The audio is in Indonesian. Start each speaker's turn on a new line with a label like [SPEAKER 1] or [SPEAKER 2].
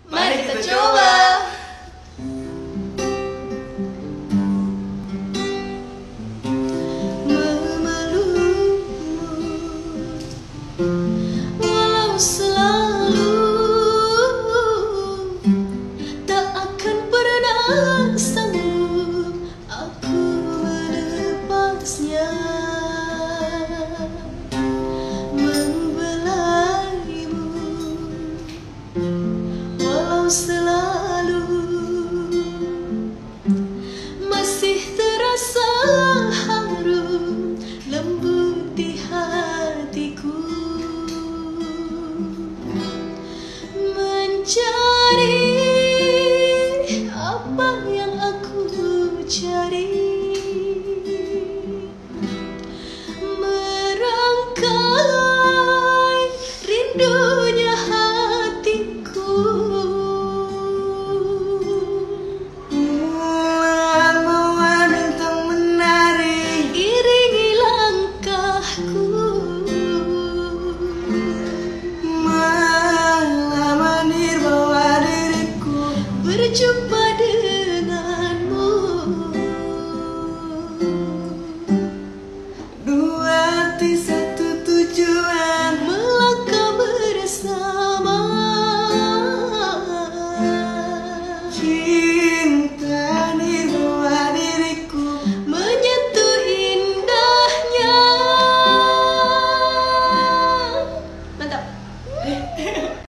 [SPEAKER 1] Mari kita coba.
[SPEAKER 2] Walau selalu tak akan pernah sanggup aku melepasnya, membelaimu. Walau selalu masih terasa harum lembut di hatiku, mencari apa yang aku cari, merangkai rindunya hatiku.
[SPEAKER 1] Mawar bintang menari,
[SPEAKER 2] Iringi langkahku,
[SPEAKER 1] malam menir bawa diriku
[SPEAKER 2] berjumpa